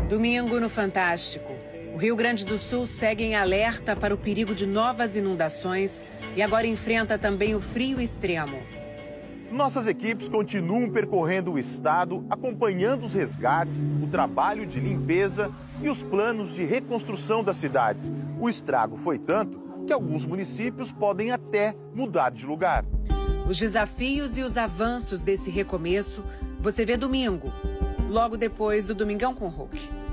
Domingo no Fantástico. O Rio Grande do Sul segue em alerta para o perigo de novas inundações e agora enfrenta também o frio extremo. Nossas equipes continuam percorrendo o estado, acompanhando os resgates, o trabalho de limpeza e os planos de reconstrução das cidades. O estrago foi tanto que alguns municípios podem até mudar de lugar. Os desafios e os avanços desse recomeço você vê domingo, logo depois do Domingão com Hulk.